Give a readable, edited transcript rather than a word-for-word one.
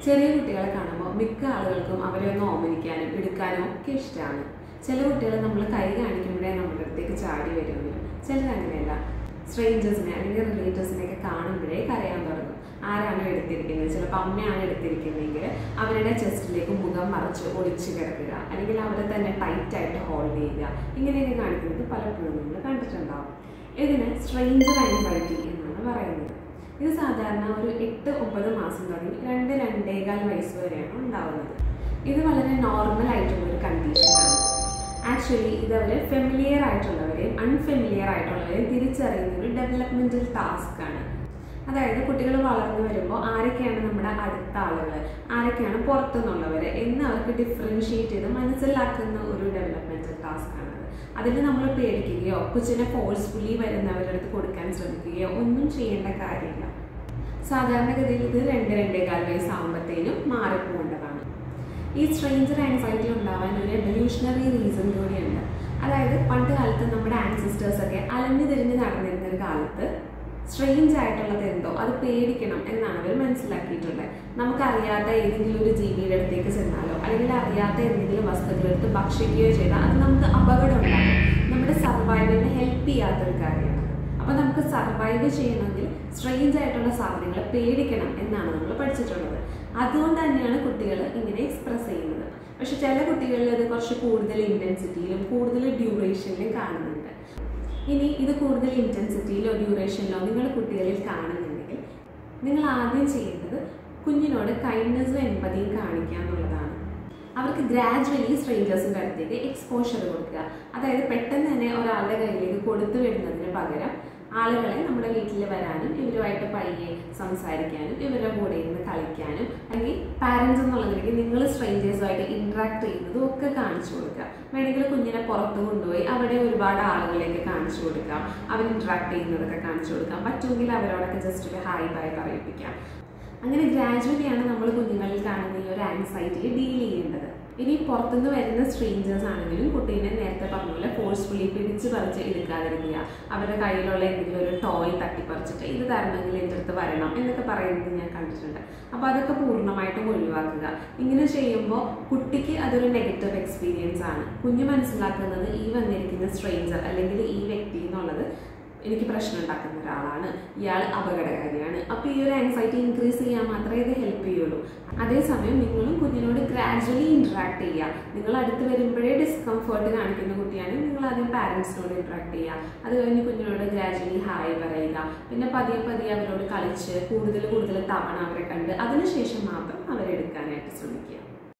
ചെറിയ കുട്ടികളെ കാണുമ്പോൾ മിക്ക ആളുകൾക്കും അവരെ ഒന്ന് ഓമനിക്കാനും എടുക്കാനും ഒക്കെ ഇഷ്ടമാണ്. ചില കുട്ടികൾ നമ്മൾ കൈ കാണിക്കുമ്പോഴേ നമ്മുടെ അടുത്തേക്ക് ചാടി വരുമെങ്കിലും ചിലരങ്ങനെയല്ല. സ്ട്രേഞ്ചേഴ്സിനെ അല്ലെങ്കിൽ റിലേറ്റീവ്സിനെയൊക്കെ കാണുമ്പോഴേ കരയാൻ തുടങ്ങും. ആരാണ് എടുത്തിരിക്കുന്നത്, ചിലപ്പോൾ അമ്മയാണ് എടുത്തിരിക്കുന്നതെങ്കിൽ അവരുടെ ചെസ്റ്റിലേക്ക് മുഖം മറച്ച് ഒളിച്ച് കിടക്കുക, അല്ലെങ്കിൽ അവരെ തന്നെ ടൈറ്റായിട്ട് ഹോൾഡ് ചെയ്യുക, ഇങ്ങനെയൊക്കെ കാണിക്കുന്നത് പലപ്പോഴും നമ്മൾ കണ്ടിട്ടുണ്ടാവും. ഇതിന് സ്ട്രേഞ്ചർ ആൻസൈറ്റി എന്നാണ് പറയുന്നത്. ഇത് സാധാരണ ഒരു 8-9 മാസം തുടങ്ങി 2-2.25 വയസ്സ് വരെയാണ് ഉണ്ടാവുന്നത്. ഇത് വളരെ നോർമൽ ആയിട്ടുള്ളൊരു കണ്ടീഷനാണ്. ആക്ച്വലി ഇതവർ ഫെമിലിയർ ആയിട്ടുള്ളവരെയും അൺഫെമിലിയർ ആയിട്ടുള്ളവരെയും തിരിച്ചറിയുന്ന ഒരു ഡെവലപ്മെന്റൽ ടാസ്ക് ആണ്. അതായത് കുട്ടികൾ വളർന്നു വരുമ്പോൾ ആരൊക്കെയാണ് നമ്മുടെ അടുത്ത ആളുകൾ, ആരൊക്കെയാണ് പുറത്തുനിന്നുള്ളവർ എന്ന് അവർക്ക് ഡിഫറൻഷിയേറ്റ് ചെയ്ത് മനസ്സിലാക്കുന്ന ഒരു ഡെവലപ്മെന്റൽ ടാസ്ക് ആണ്. അതിൽ നമ്മൾ പേടിക്കുകയോ കൊച്ചിനെ ഫോഴ്സ്ഫുള്ളി വരുന്നവരുടെ അടുത്ത് കൊടുക്കാൻ ശ്രമിക്കുകയോ ഒന്നും ചെയ്യേണ്ട കാര്യമില്ല. സാധാരണഗതിയിൽ ഇത് 2-2.25 വയസ്സാകുമ്പോഴത്തേനും മാറിപ്പോകേണ്ടതാണ്. ഈ സ്ട്രേഞ്ചർ ആൻസൈറ്റി ഉണ്ടാവാൻ ഒരു എവല്യൂഷണറി റീസൺ കൂടിയുണ്ട്. അതായത് പണ്ട് കാലത്ത് നമ്മുടെ ആൻസിസ്റ്റേഴ്സൊക്കെ അലഞ്ഞു തിരിഞ്ഞ് നടന്നിരുന്ന ഒരു കാലത്ത് സ്ട്രേഞ്ച് ആയിട്ടുള്ളത് എന്തോ അത് പേടിക്കണം എന്നാണ് അവർ മനസ്സിലാക്കിയിട്ടുള്ളത്. നമുക്കറിയാത്ത ഏതെങ്കിലും ഒരു ജീവിയുടെ അടുത്തേക്ക് ചെന്നാലോ അല്ലെങ്കിൽ അറിയാത്ത എന്തെങ്കിലും വസ്തുക്കളെടുത്ത് ഭക്ഷിക്കുകയോ ചെയ്താൽ അത് നമുക്ക് അപകടം ഉണ്ടാകും. നമ്മുടെ സർവൈവലിനെ ഹെൽപ്പ് ചെയ്യാത്തൊരു കാര്യമാണ്. അപ്പോൾ നമുക്ക് സർവൈവ് ചെയ്യണമെങ്കിൽ സ്ട്രേഞ്ച് ആയിട്ടുള്ള സാധനങ്ങളെ പേടിക്കണം എന്നാണ് നമ്മൾ പഠിച്ചിട്ടുള്ളത്. അതുകൊണ്ട് തന്നെയാണ് കുട്ടികൾ ഇങ്ങനെ എക്സ്പ്രസ് ചെയ്യുന്നത്. പക്ഷെ ചില കുട്ടികളിൽ അത് കുറച്ച് കൂടുതൽ ഇൻറ്റൻസിറ്റിയിലും കൂടുതൽ ഡ്യൂറേഷനിലും കാണുന്നുണ്ട്. ഇനി ഇത് കൂടുതൽ ഇൻറ്റൻസിറ്റിയിലോ ഡ്യൂറേഷനിലോ നിങ്ങൾ കുട്ടികളിൽ കാണുന്നുണ്ടെങ്കിൽ നിങ്ങൾ ആദ്യം ചെയ്യേണ്ടത് കുഞ്ഞിനോട് കൈൻഡ്നെസ്സും എമ്പതിയും കാണിക്കുക എന്നുള്ളതാണ്. അവർക്ക് ഗ്രാജുവലി സ്ട്രേഞ്ചേഴ്സിൻ്റെ അടുത്തേക്ക് എക്സ്പോഷർ കൊടുക്കുക. അതായത് പെട്ടെന്ന് തന്നെ ഒരാളുടെ കയ്യിലേക്ക് കൊടുത്തു വിടുന്നതിന് പകരം ആളുകളെ നമ്മുടെ വീട്ടിൽ വരാനും ഇവരുമായിട്ട് പയ്യെ സംസാരിക്കാനും ഇവരുടെ കൂടെ ഇരുന്ന് കളിക്കാനും അല്ലെങ്കിൽ പാരൻസ് എന്നുള്ള നിലയ്ക്ക് നിങ്ങൾ സ്ട്രേഞ്ചേഴ്സുമായിട്ട് ഇൻട്രാക്ട് ചെയ്യുന്നതും ഒക്കെ കാണിച്ചു കൊടുക്കുക. വേണമെങ്കിൽ കുഞ്ഞിനെ പുറത്ത് കൊണ്ടുപോയി അവിടെ ഒരുപാട് ആളുകളെയൊക്കെ കാണിച്ചു കൊടുക്കാം, അവർ ഇൻട്രാക്ട് ചെയ്യുന്നതൊക്കെ കാണിച്ചു കൊടുക്കാം. പറ്റുമെങ്കിൽ അവരോടൊക്കെ ജസ്റ്റ് ഒരു ഹായ് ബൈ പറയിപ്പിക്കാം. അങ്ങനെ ഗ്രാജുവലിയാണ് നമ്മൾ കുഞ്ഞുങ്ങളിൽ കാണുന്ന ഈ ഒരു ആൻസൈറ്റിയെ ഡീൽ ചെയ്യേണ്ടത്. ഇനി പുറത്തുനിന്ന് വരുന്ന സ്ട്രേഞ്ചേഴ്സ് ആണെങ്കിലും കുട്ടീനെ നേരത്തെ പറഞ്ഞ പോലെ ഫോഴ്സ്ഫുള്ളി പിടിച്ച് പറിച്ച് എടുക്കാതിരിക്കുക. അവരുടെ കയ്യിലുള്ള എന്തെങ്കിലും ഒരു ടോയ് തട്ടിപ്പറിച്ചിട്ട് ഇത് തരണമെങ്കിൽ എൻ്റെ അടുത്ത് വരണം എന്നൊക്കെ പറയുന്നത് ഞാൻ കണ്ടിട്ടുണ്ട്. അപ്പോൾ അതൊക്കെ പൂർണ്ണമായിട്ടും ഒഴിവാക്കുക. ഇങ്ങനെ ചെയ്യുമ്പോൾ കുട്ടിക്ക് അതൊരു നെഗറ്റീവ് എക്സ്പീരിയൻസ് ആണ്. കുഞ്ഞ് മനസ്സിലാക്കുന്നത് ഈ വന്നിരിക്കുന്ന സ്ട്രേഞ്ചർ അല്ലെങ്കിൽ ഈ വ്യക്തി എന്നുള്ളത് എനിക്ക് പ്രശ്നം ഉണ്ടാക്കുന്ന ഒരാളാണ്, ഇയാൾ അപകടകാരിയാണ്. അപ്പോൾ ഈ ഒരു ആൻസൈറ്റി ഇൻക്രീസ് ചെയ്യാൻ മാത്രമേ ഇത് ഹെൽപ്പ് ചെയ്യുള്ളൂ. അതേസമയം നിങ്ങളും കുഞ്ഞിനോട് ഗ്രാജുവലി ഇൻട്രാക്ട് ചെയ്യുക. നിങ്ങൾ അടുത്ത് വരുമ്പോഴേ ഡിസ്കംഫേർട്ട് കാണിക്കുന്ന കുട്ടിയാണെങ്കിൽ നിങ്ങൾ ആദ്യം പാരൻസിനോട് ഇൻട്രാക്ട് ചെയ്യുക. അത് കഴിഞ്ഞ് കുഞ്ഞിനോട് ഗ്രാജുവലി ഹായ് പറയുക. പിന്നെ പതിയെ അവരോട് കളിച്ച് കൂടുതൽ തവണ അവരെ കണ്ട് അതിനുശേഷം മാത്രം അവരെ എടുക്കാനായിട്ട് ശ്രമിക്കുക.